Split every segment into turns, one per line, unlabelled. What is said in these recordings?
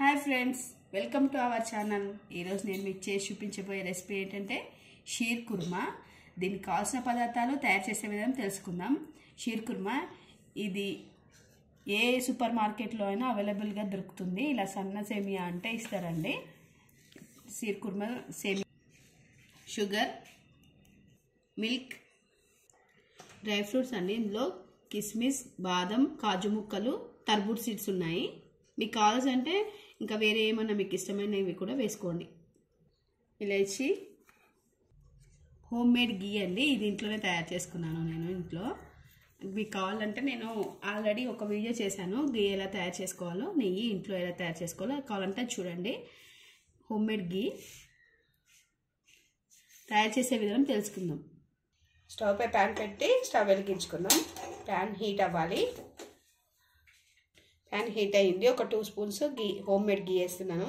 Hi friends, welcome to our channel. ఈరోజు నేను మీకు చేసి చూపించబోయే రెసిపీ ఏంటంటే షీర్ కుర్మా. దీనికి కావాల్సిన పదార్థాలు, తయారు చేసే విధానం తెలుసుకుందాం. షీర్ కుర్మా ఇది ఏ సూపర్ మార్కెట్లో అయినా అవైలబుల్గా దొరుకుతుంది. ఇలా సన్న సేమియా అంటే ఇస్తారండి. షీర్ కుర్మా సేమియా, షుగర్, మిల్క్, డ్రై ఫ్రూట్స్ అండి. ఇందులో కిస్మిస్, బాదం, కాజు ముక్కలు, తర్బూజ్ సీడ్స్ ఉన్నాయి. మీకు కావాల్సింటే ఇంకా వేరే ఏమన్నా మీకు ఇష్టమైనవి కూడా వేసుకోండి. ఇలాచి, హోమ్ మేడ్ గీ అండి. ఇది ఇంట్లోనే తయారు చేసుకున్నాను నేను ఇంట్లో. మీకు కావాలంటే నేను ఆల్రెడీ ఒక వీడియో చేశాను, గీ ఎలా తయారు చేసుకోవాలో, నెయ్యి ఇంట్లో ఎలా తయారు చేసుకోవాలో. కావాలంటే చూడండి. హోమ్ మేడ్ గీ తయారు చేసే విధానం తెలుసుకుందాం. స్టవ్ పై ప్యాన్ పెట్టి స్టవ్ వెలిగించుకుందాం. ప్యాన్ హీట్ అవ్వాలి. ప్యాన్ హీట్ అయ్యింది. ఒక 2 spoons ghee, home made ghee వేస్తున్నాను.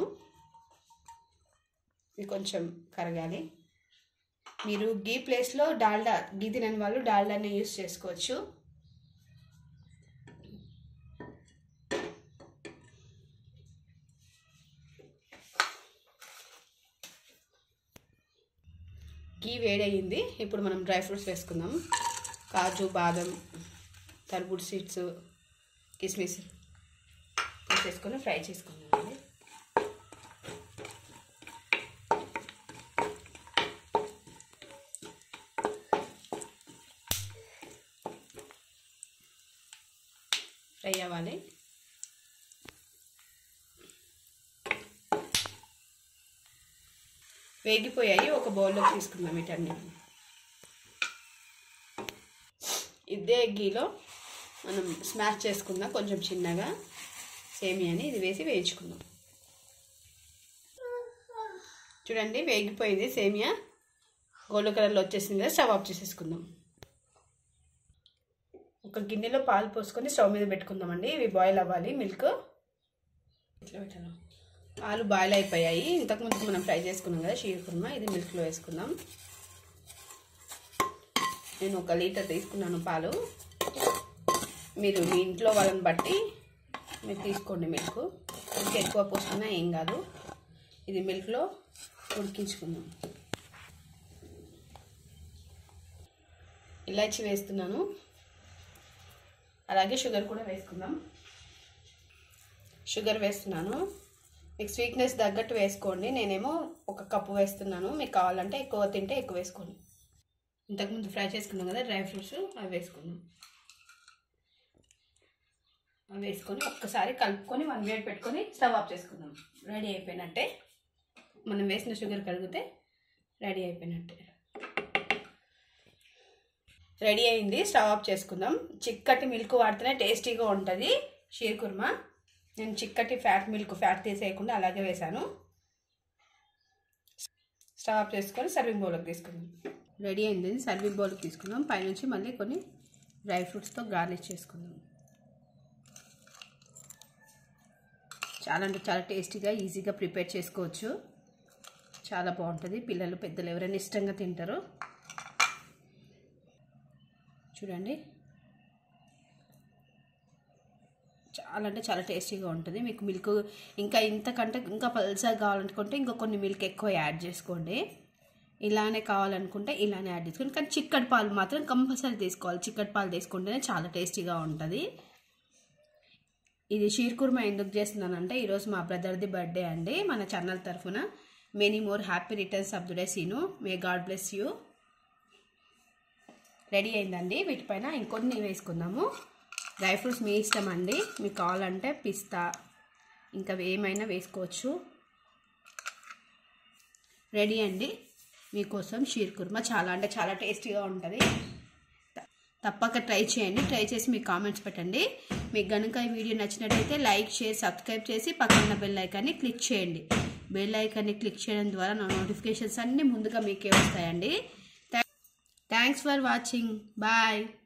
ఇది కొంచెం కరగాలి. మీరు గీ ప్లేస్లో డాల్డా, గీ తినని వాళ్ళు డాల్డాని యూస్ చేసుకోవచ్చు. గీ వేడయింది. ఇప్పుడు మనం డ్రై ఫ్రూట్స్ వేసుకుందాం. కాజు, బాదం, తర్బూజ్ సీడ్స్, కిస్మిస్ వేసుకొని ఫ్రై చేసుకుందామండి. ఫ్రై అవ్వాలి. వేగిపోయాయి. ఒక బౌల్లో తీసుకుందాం వీటన్ని. ఇదే గీలో మనం స్మాష్ చేసుకుందాం కొంచెం చిన్నగా సేమియాని. ఇది వేసి వేయించుకుందాం. చూడండి, వేగిపోయింది సేమియా. గోల్డ్ కలర్లో వచ్చేసింది కదా. స్టవ్ ఆఫ్ చేసేసుకుందాం. ఒక గిన్నెలో పాలు పోసుకొని స్టవ్ మీద పెట్టుకుందామండి. ఇవి బాయిల్ అవ్వాలి. మిల్క్ ఇట్లా పెట్టాను. పాలు బాయిల్ అయిపోయాయి. ఇంతకుముందు మనం ఫ్రై చేసుకున్నాం కదా షీర్ కుర్మా. ఇది మిల్క్లో వేసుకుందాం. నేను 1 లీటర్ తీసుకున్నాను పాలు. మీరు మీ ఇంట్లో వాళ్ళని బట్టి మీరు తీసుకోండి. మిల్క్ ఇంకా ఎక్కువ పోసుకున్నా ఏం కాదు. ఇది మిల్క్లో ఉడికించుకుందాం. ఇలాచి వేస్తున్నాను. అలాగే షుగర్ కూడా వేసుకుందాం. షుగర్ వేస్తున్నాను. మీకు స్వీట్నెస్ తగ్గట్టు వేసుకోండి. నేనేమో 1 కప్పు వేస్తున్నాను. మీకు కావాలంటే ఎక్కువ తింటే ఎక్కువ వేసుకోండి. ఇంతకుముందు ఫ్రై చేసుకున్నాం కదా డ్రై ఫ్రూట్స్, అవి వేసుకుందాం. అవి వేసుకొని ఒక్కసారి కలుపుకొని 1 మినిట్ పెట్టుకొని స్టవ్ ఆఫ్ చేసుకుందాం. రెడీ అయిపోయినట్టే. మనం వేసిన షుగర్ కరిగితే రెడీ అయిపోయినట్టే. రెడీ అయింది. స్టవ్ ఆఫ్ చేసుకుందాం. చిక్కటి మిల్క్ వాడితేనే టేస్టీగా ఉంటుంది షీర్ కుర్మా. నేను చిక్కటి ఫ్యాట్ తీసేయకుండా అలాగే వేసాను. స్టవ్ ఆఫ్ చేసుకొని సర్వింగ్ బౌల్కి తీసుకుందాం. రెడీ అయింది. సర్వింగ్ బౌల్కి తీసుకుందాం. పైనుంచి మళ్ళీ కొన్ని డ్రై ఫ్రూట్స్తో గార్నిష్ చేసుకుందాం. చాలా అంటే చాలా టేస్టీగా, ఈజీగా ప్రిపేర్ చేసుకోవచ్చు. చాలా బాగుంటుంది. పిల్లలు, పెద్దలు ఎవరైనా ఇష్టంగా తింటారు. చూడండి, చాలా అంటే చాలా టేస్టీగా ఉంటుంది. మీకు మిల్క్ ఇంకా ఇంతకంటే ఇంకా పల్చగా కావాలనుకుంటే ఇంకా కొన్ని మిల్క్ ఎక్కువ యాడ్ చేసుకోండి. ఇలానే కావాలనుకుంటే ఇలానే యాడ్ చేసుకోండి. కానీ చిక్కటి పాలు మాత్రం కంపల్సరీ తీసుకోవాలి. చిక్కటి పాలు తీసుకుంటేనే చాలా టేస్టీగా ఉంటుంది. ఇది షీర్ కుర్మా ఎందుకు చేస్తున్నానంటే ఈరోజు మా బ్రదర్ది బర్త్డే అండి. మన ఛానల్ తరఫున many more happy returns of the day Seenu. May god bless you. Ready అయిందండి. వీటిపైన ఇంకొన్ని వేసుకుందాము. డ్రై ఫ్రూట్స్ మీ ఇష్టం అండి. మీకు కావాలంటే పిస్తా ఇంకా ఏమైనా వేసుకోవచ్చు. రెడీ అండి మీకోసం షీర్ కుర్మా. చాలా అంటే చాలా టేస్టీగా ఉంటుంది. తప్పక ట్రై చేయండి. ట్రై చేసి మీకు కామెంట్స్ పెట్టండి. మీకు కనుక ఈ వీడియో నచ్చినట్టయితే లైక్, షేర్, సబ్స్క్రైబ్ చేసి పక్కన బెల్ ఐకాన్ని క్లిక్ చేయండి. బెల్ ఐకాన్ని క్లిక్ చేయడం ద్వారా నా నోటిఫికేషన్స్ అన్నీ ముందుగా మీకే వస్తాయండి. Thanks for watching. బాయ్.